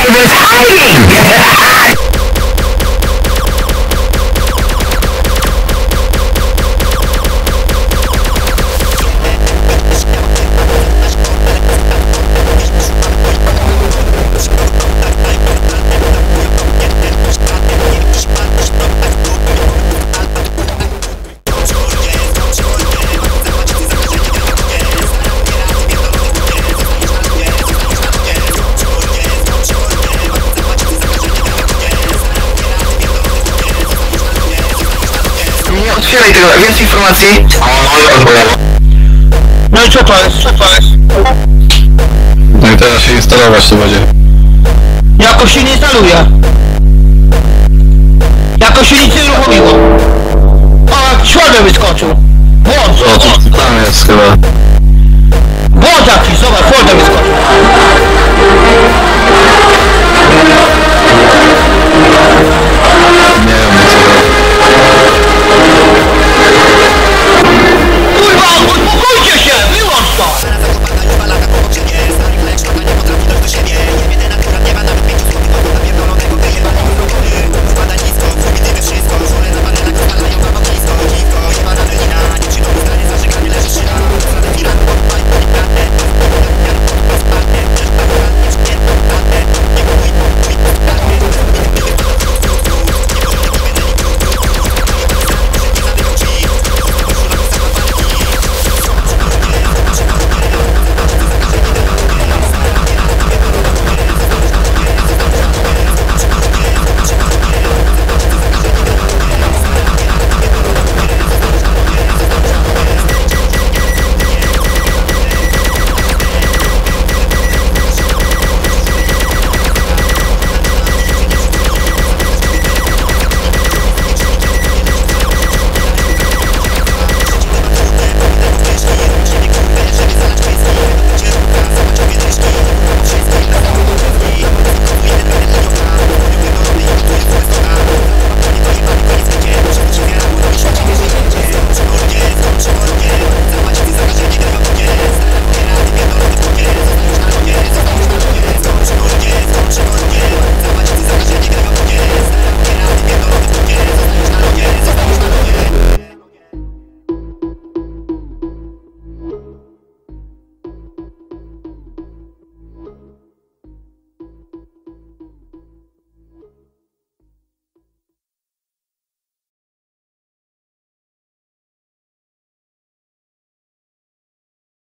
was hiding! Otwieraj tego, więcej informacji. No i co to jest? Co to jest? No i teraz się instalować to będzie. Jakoś się nie instaluje. Jakoś się nic nie uruchomiło. O, jak środek wyskoczył. Błąd. O, to tam jest chyba. Błąd jakiś, zobacz, folder